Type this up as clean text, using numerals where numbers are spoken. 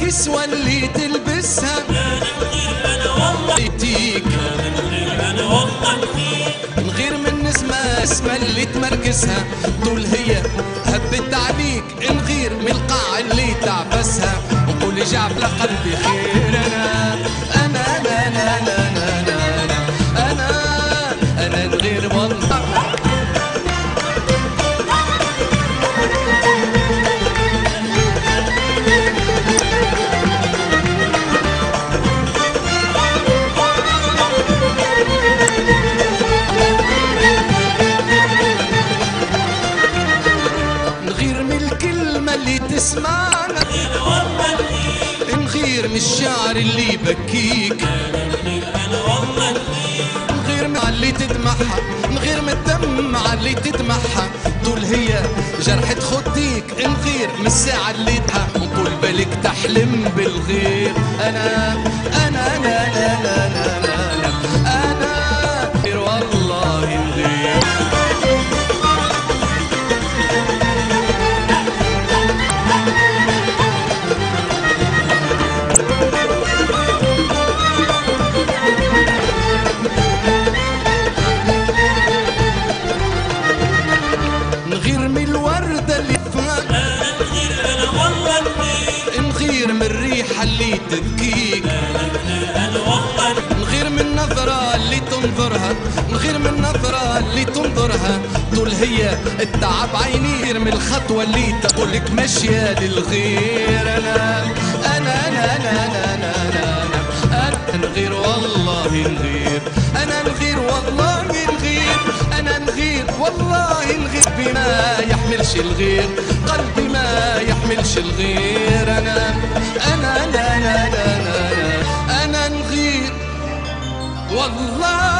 تسوى اللي تلبسها انا والله يديك انا والله نغير من اسمها اللي تمركزها طول هي هبت عليك نغير من القاع اللي تعبسها وقولي جعب لقلبي خير انا نغير والله اللي تسمعنا نغير من الشعر اللي يبكيك نغير من اللي تدمعها نغير من الدمعة اللي تدمعها طول هي جرحة خديك نغير من الساعة اللي وطول بالك تحلم بالغير أنا غير والله نغير نغير من الوردة اللي فات انا والله نغير من الريحة اللي تبكيك انا والله نغير من النظرة اللي تنظرها نغير من النظرة اللي تنظرها طول هي التعب عيني غير من الخطوة اللي تقولك ماشية للغير أنا نغير والله نغير أنا نغير والله نغير أنا نغير والله نغير بما يحملش الغير قلبي ما يحملش الغير أنا نغير والله